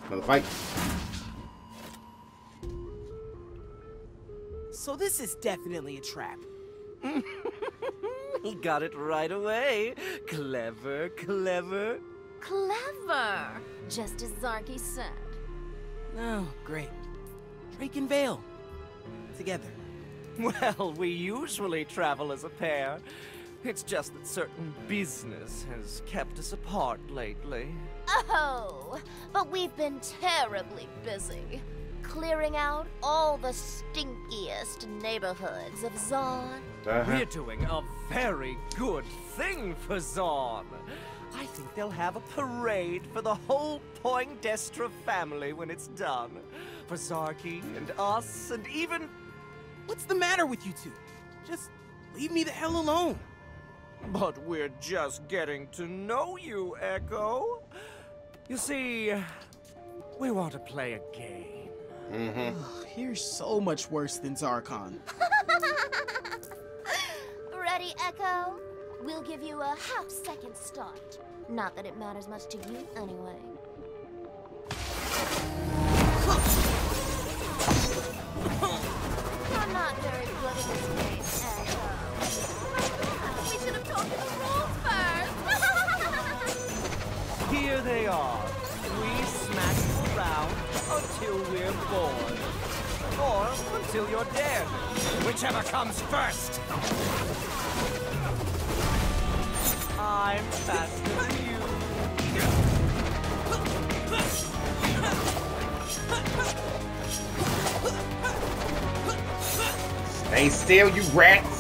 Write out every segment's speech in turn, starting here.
Another fight. So this is definitely a trap. He got it right away. Clever, clever. Clever! Just as Zarky said. Oh, great. Drake and Vale. Together. Well, we usually travel as a pair. It's just that certain business has kept us apart lately. Oh, but we've been terribly busy. Clearing out all the stinkiest neighborhoods of Zaun. We're doing a very good thing for Zaun. I think they'll have a parade for the whole Poindexter family when it's done. For Zarky and us and even... What's the matter with you two? Just leave me the hell alone. But we're just getting to know you, Ekko. You see, we want to play a game. You're so much worse than Zarkon. Ready, Ekko? We'll give you a half-second start. Not that it matters much to you, anyway. You're not very good at this game, Ekko. We should have told you the rules first. Here they are. We smack you around until we're bored. Or until you're dead. Whichever comes first. I'm faster than you. Stay still, you rats!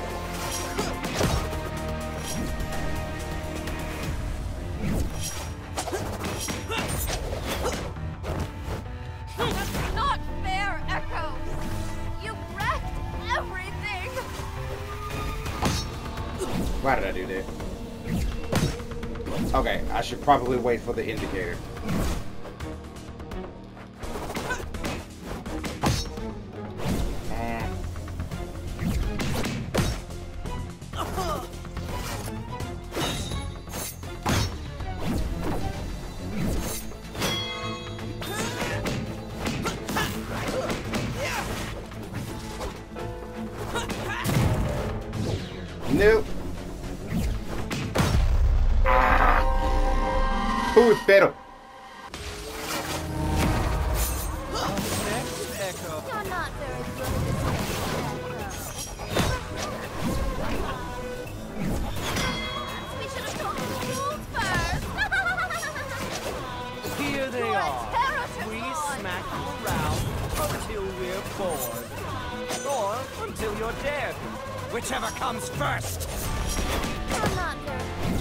That's not fair, Ekko. You wrecked everything. Why did I do that? Okay, I should probably wait for the indicator. Nope. Who is better? Next, Ekko. You're not very good at this game, Ekko. We should have told you the rules first. Here they You're a are. terrible We boy. smack you around until we're bored. Or until you're dead. Whichever comes first. You're not very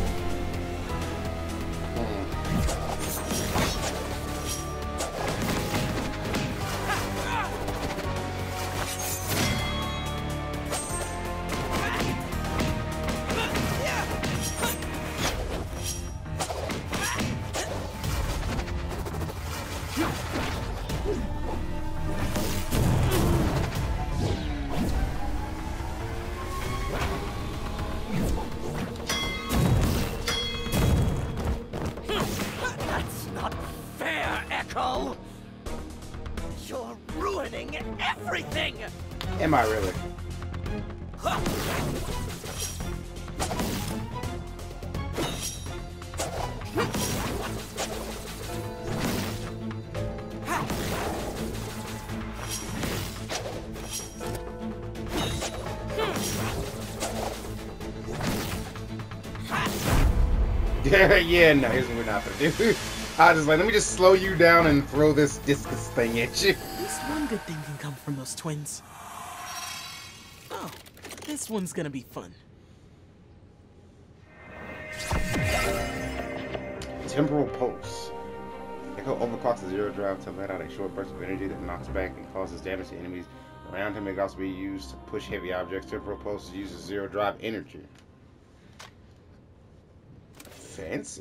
That's not fair, Ekko! You're ruining everything! Am I really? Yeah, no, here's what we're not gonna do. I was just like, let me just slow you down and throw this discus thing at you. At least one good thing can come from those twins. Oh, this one's gonna be fun. Temporal pulse. Ekko overclocks the zero drive to let out a short burst of energy that knocks back and causes damage to enemies around him. It can also be used to push heavy objects. Temporal pulse uses zero drive energy. Fancy.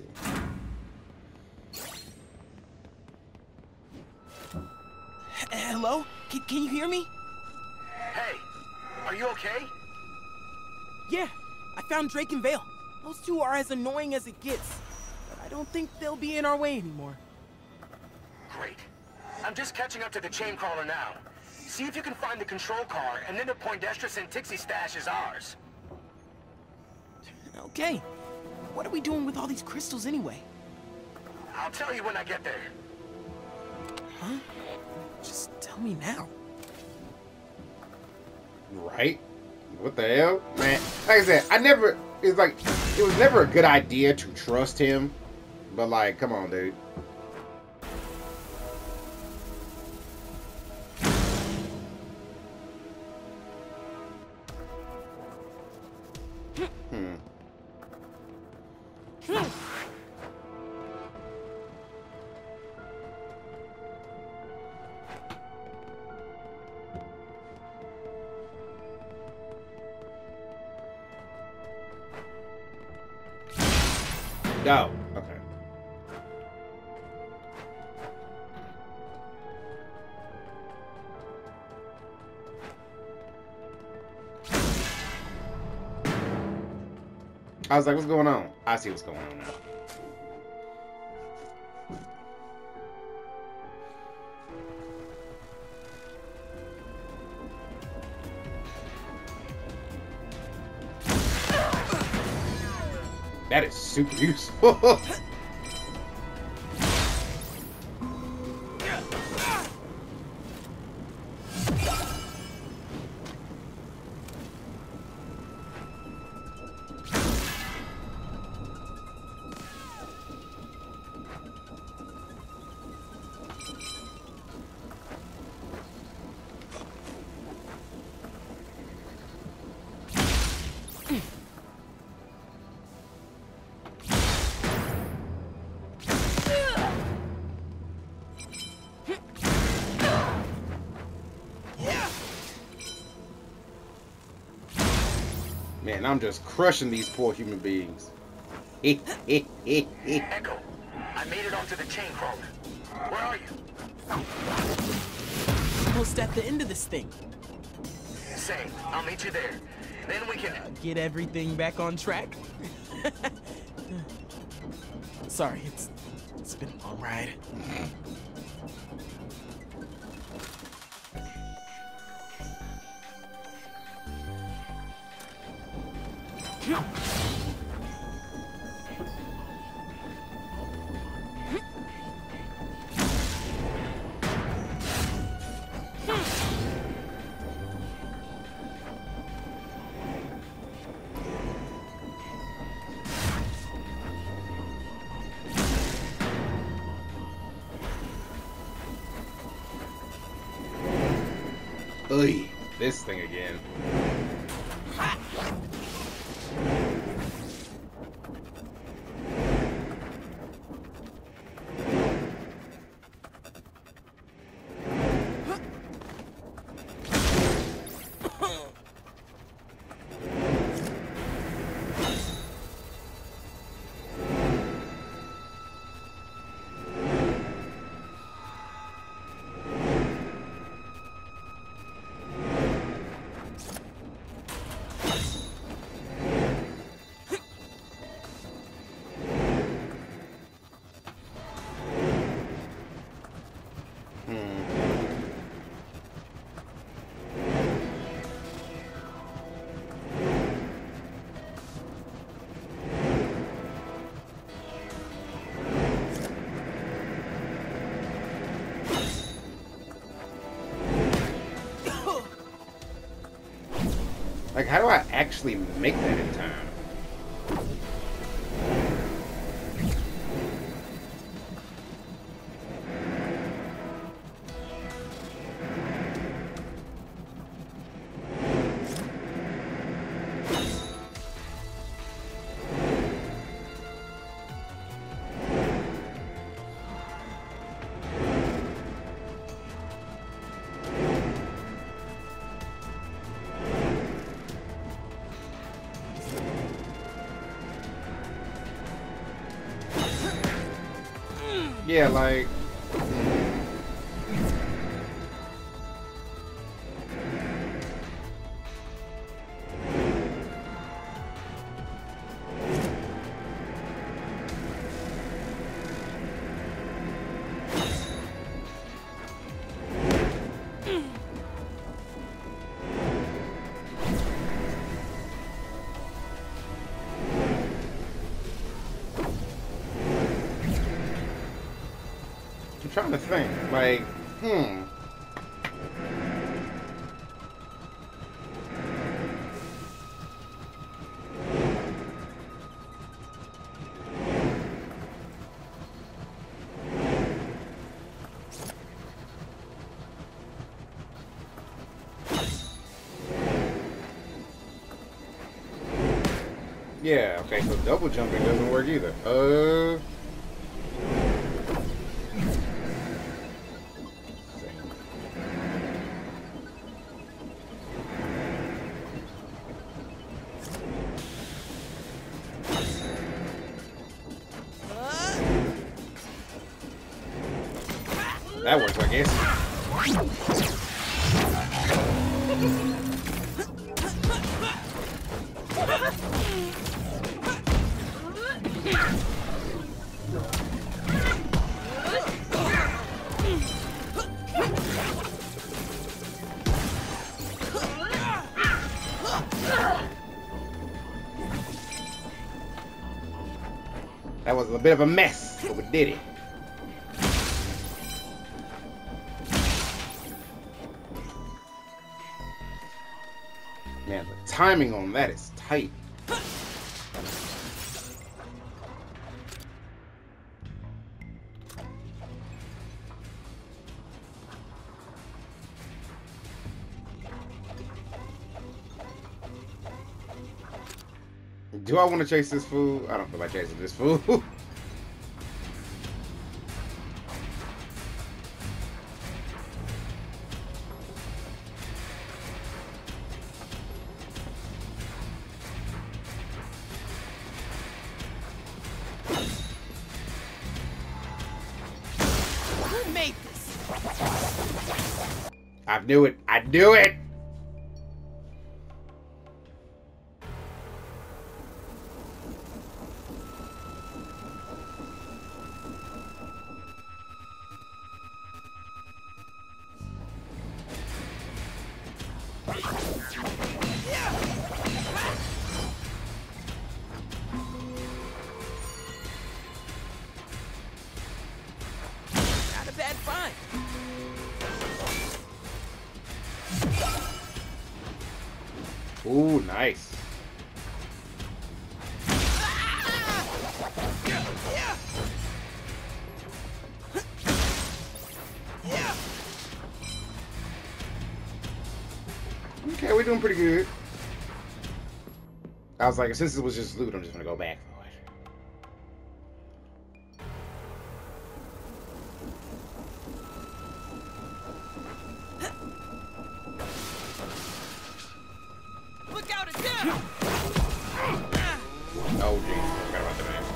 Hello? Can you hear me? Hey, are you okay? Yeah, I found Drake and Vale. Those two are as annoying as it gets. But I don't think they'll be in our way anymore. Great. I'm just catching up to the chain crawler now. See if you can find the control car, and then the Poindextrus and Tixie stash is ours. Okay. What are we doing with all these crystals anyway? I'll tell you when I get there. Huh? Just tell me now. Right? What the hell? Man, like I said, it was never a good idea to trust him. But like, come on, dude. Oh, okay. I was like, what's going on? I see what's going on now. That is super useful. Man, I'm just crushing these poor human beings. Ekko, I made it onto the chain crawler. Where are you? Almost at the end of this thing. Same. I'll meet you there. Then we can... Get everything back on track? Sorry, it's been a long ride. Ugh, this thing again. Like, how do I actually make that in time? Yeah, like... I'm trying to think. Like, yeah, okay, so double jumping doesn't work either. That works, I guess. That was a bit of a mess, but we did it. Man, the timing on that is tight. Do I want to chase this fool? I don't feel like chasing this fool. Who made this? I knew it. I knew it. Not a bad find. Ooh, nice. Okay, we're doing pretty good. I was like, since it was just loot, I'm just gonna go back for it. Look out again! Oh, jeez. Forgot about the man.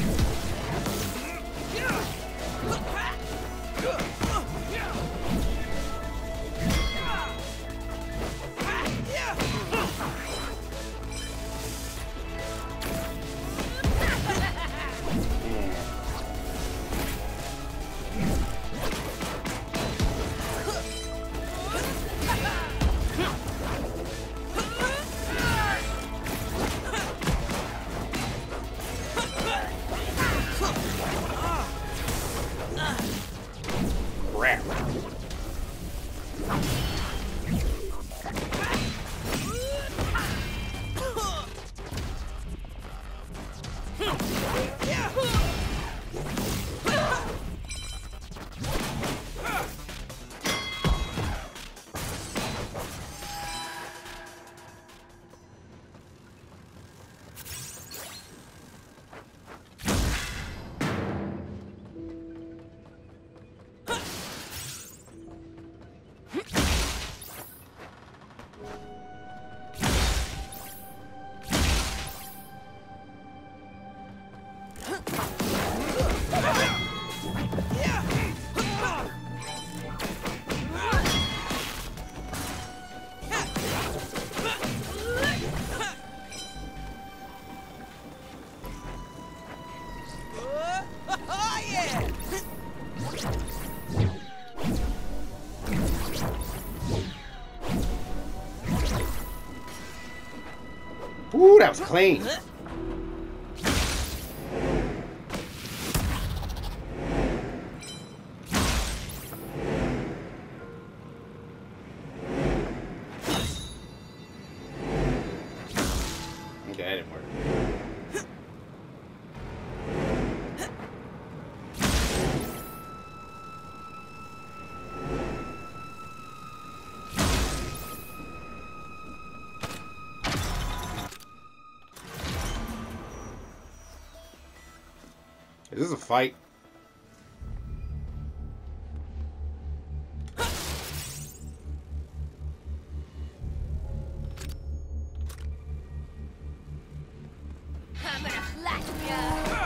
Crap. Ooh, that was clean. Is this a fight? I'm gonna flatten ya.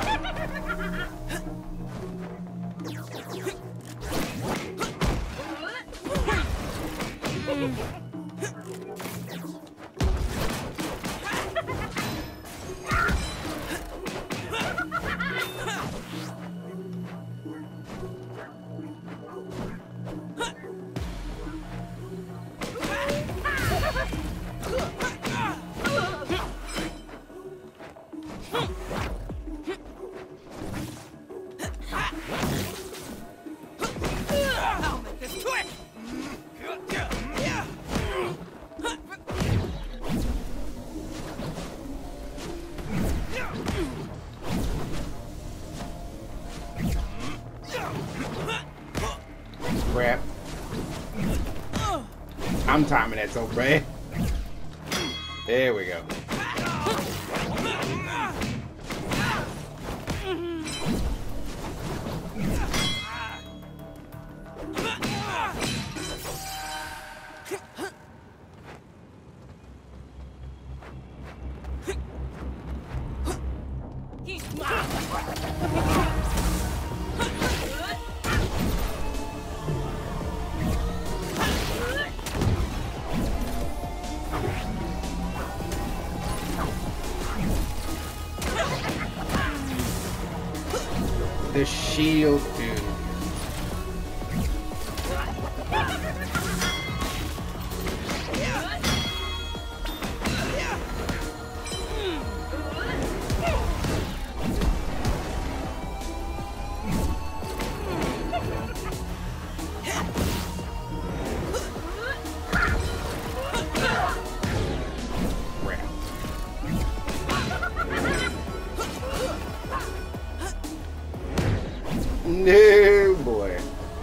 Crap. I'm timing that so bad. There we go. The shield, dude. No, boy.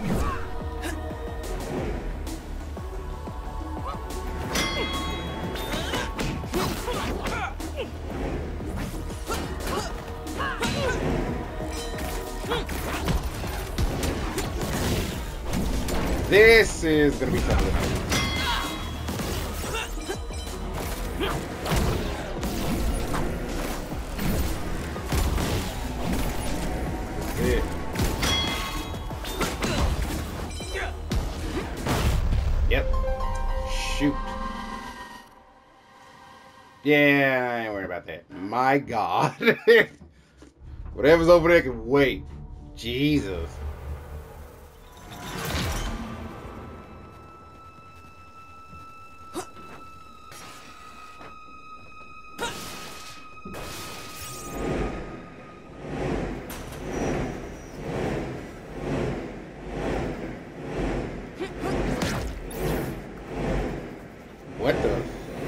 This is gonna be something. Yeah. Yep. Shoot. Yeah, I ain't worried about that. My God. Whatever's over there can wait. Jesus. What the?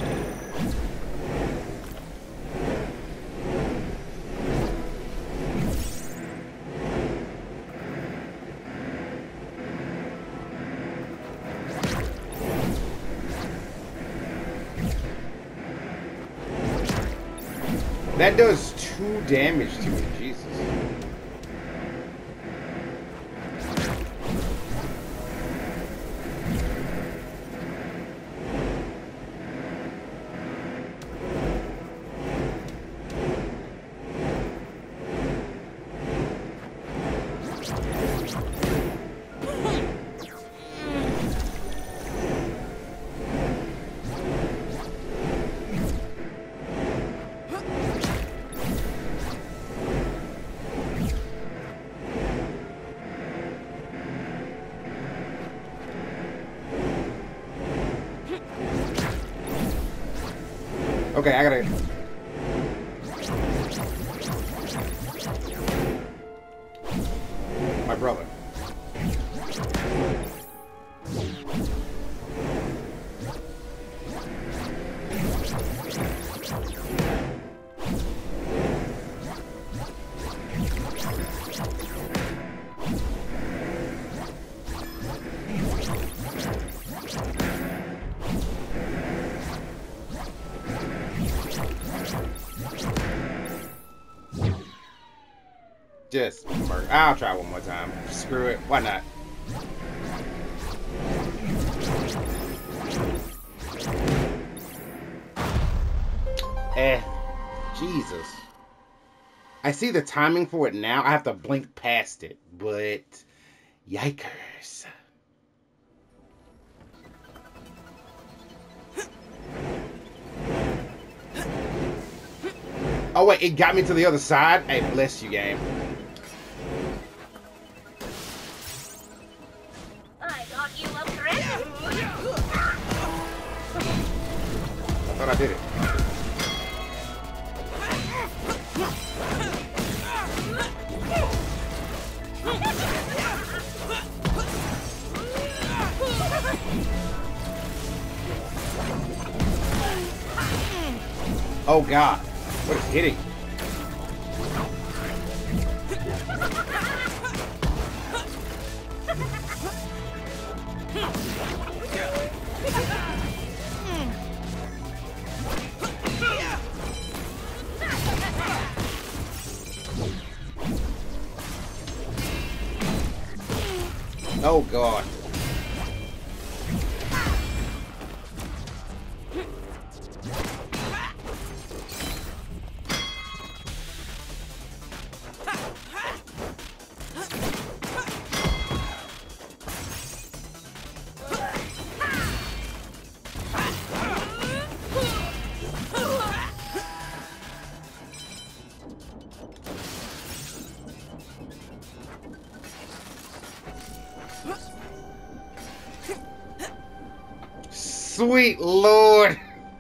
That does 2 damage to me, Jesus. Okay, I gotta... My brother. Just murder. I'll try one more time. Screw it. Why not? Jesus. I see the timing for it now. I have to blink past it, but yikers. Oh wait, it got me to the other side? Hey, bless you, game. I got you a present. I thought I did it. Oh god, what is hitting? Oh god. Sweet Lord.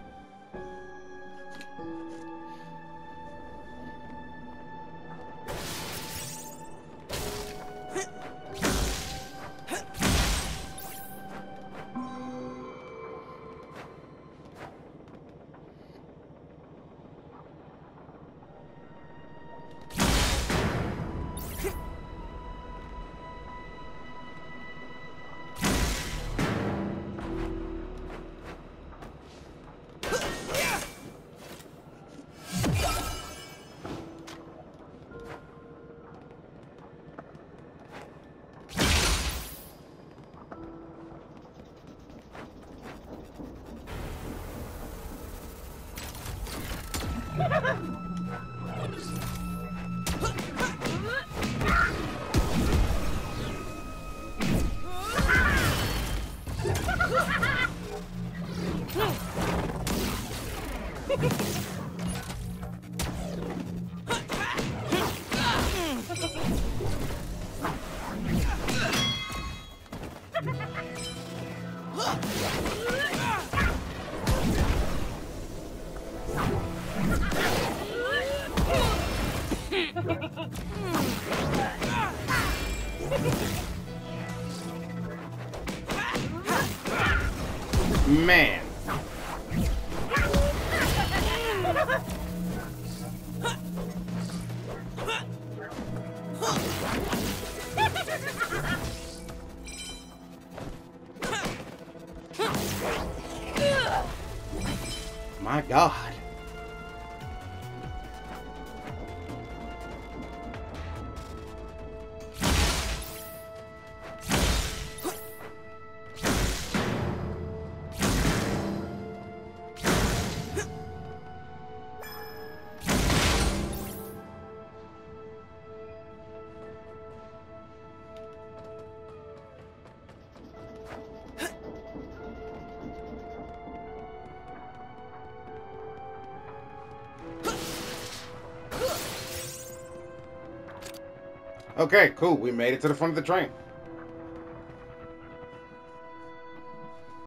Man. My God. Okay, cool. We made it to the front of the train.